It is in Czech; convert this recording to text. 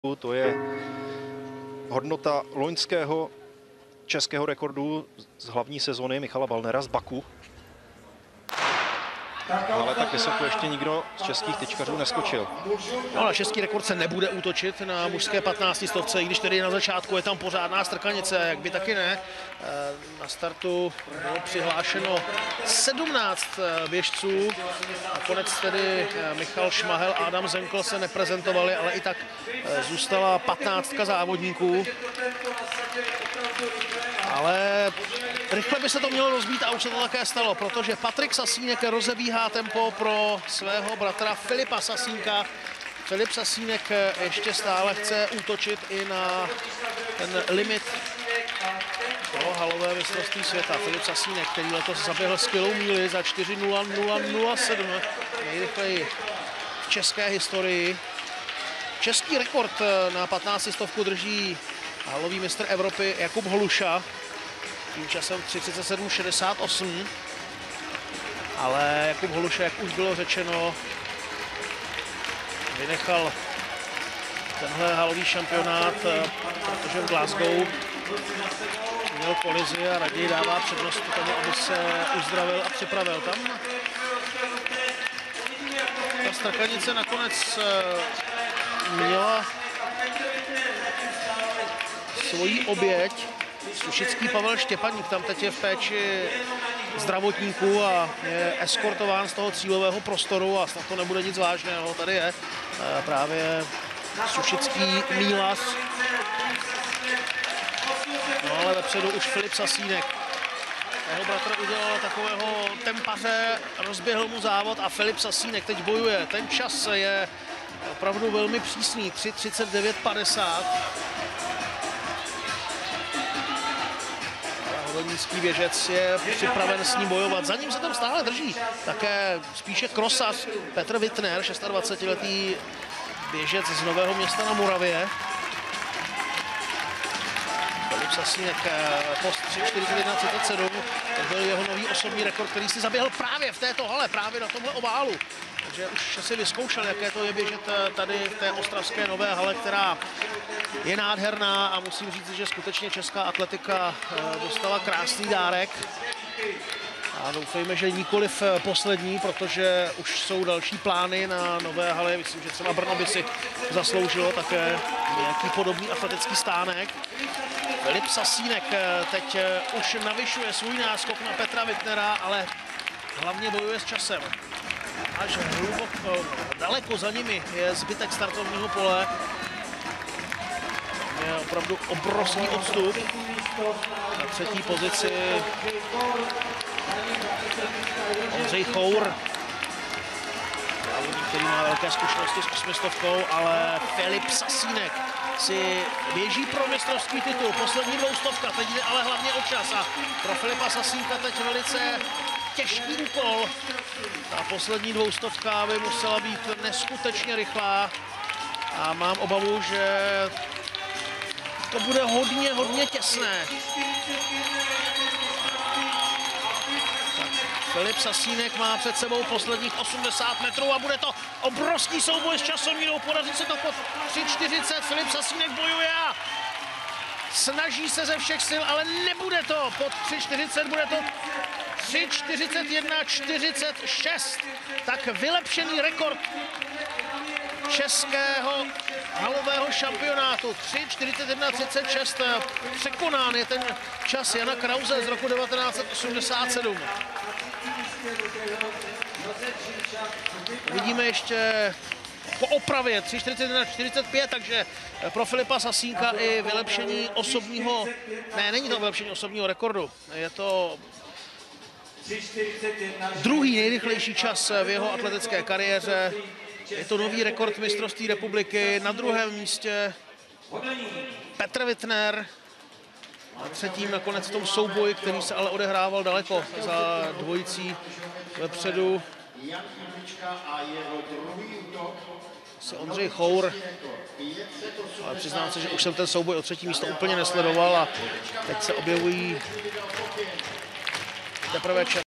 To je hodnota loňského českého rekordu z hlavní sezony Michala Ballnera z Baku. Ale tak vysoko ještě nikdo z českých tyčkařů neskočil. No, na český rekord se nebude útočit na mužské 15 stovce, i když tedy na začátku je tam pořádná strkanice, jak by taky ne. Na startu bylo přihlášeno 17 běžců. Nakonec tedy Michal Šmahel a Adam Zenkl se neprezentovali, ale i tak zůstala 15 závodníků. Ale rychle by se to mělo rozbít a už se to také stalo, protože Patrik Sasínek rozebíhá tempo pro svého bratra Filipa Sasínka. Filip Sasínek ještě stále chce útočit i na ten limit pro halové mistrovství světa. Filip Sasínek, který letos zaběhl skvělou míli za 4:00:07, nejrychleji v české historii. Český rekord na 15 stovku drží halový mistr Evropy Jakub Holuša tím časem 37:68. Ale Jakub Holuša, jak už bylo řečeno, vynechal tenhle halový šampionát, protože v Glasgow měl kolizi a raději dává přednost tomu, aby se uzdravil a připravil. Tam ta strkanice nakonec měla svoji oběť. Sušický Pavel Štěpaník tam teď je v péči zdravotníků a je eskortován z toho cílového prostoru a snad to nebude nic vážného. Tady je právě Sušický Mílas. No ale vepředu už Filip Sasínek. Jeho bratr udělal takového tempaře, rozběhl mu závod a Filip Sasínek teď bojuje. Ten čas je opravdu velmi přísný, 3:39:50. Hodonícký běžec je připraven s ním bojovat. Za ním se tam stále drží také spíše krosař Petr Wittner, 26letý běžec z Nového Města na Moravě. Filip Sasínek post 3:41:37. To byl jeho nový osobní rekord, který si zaběhl právě v této hale, právě na tomhle oválu. Takže už si vyzkoušel, jaké to je běžet tady v té ostravské nové hale, která je nádherná a musím říct, že skutečně česká atletika dostala krásný dárek. A doufejme, že nikoliv poslední, protože už jsou další plány na nové haly. Myslím, že třeba Brno by si zasloužilo také nějaký podobný atletický stánek. Filip Sasínek teď už navyšuje svůj náskok na Petra Wittnera, ale hlavně bojuje s časem. Až hluboko, daleko za nimi je zbytek startovního pole. Je opravdu obrovský odstup. Na třetí pozici Ondřej Chour, závodník, který má velké zkušenosti s 800, ale Filip Sasínek si běží pro mistrovský titul. Poslední 200, teď jde ale hlavně o čas a pro Filipa Sasínka teď velice těžký úkol. Ta poslední 200 by musela být neskutečně rychlá a mám obavu, že to bude hodně těsné. Filip Sasínek má před sebou posledních 80 metrů a bude to obrovský souboj s časomírou. Podaří se to pod 3:40. Filip Sasínek bojuje a snaží se ze všech sil, ale nebude to pod 3:40, bude to 3:41:46. Tak vylepšený rekord českého halového šampionátu. 3:41:36. Překonán je ten čas Jana Krause z roku 1987. Vidíme ještě po opravě 3:41:45, takže pro Filipa Sasínka i vylepšení osobního, ne, není to vylepšení osobního rekordu, je to druhý nejrychlejší čas v jeho atletické kariéře. Je to nový rekord mistrovství republiky. Na druhém místě Petr Wittner. Na třetím nakonec v tom souboji, který se ale odehrával daleko za dvojicí vepředu. Si Ondřej Chour. Ale přiznám se, že už jsem ten souboj o třetí místo úplně nesledoval a teď se objevují teprve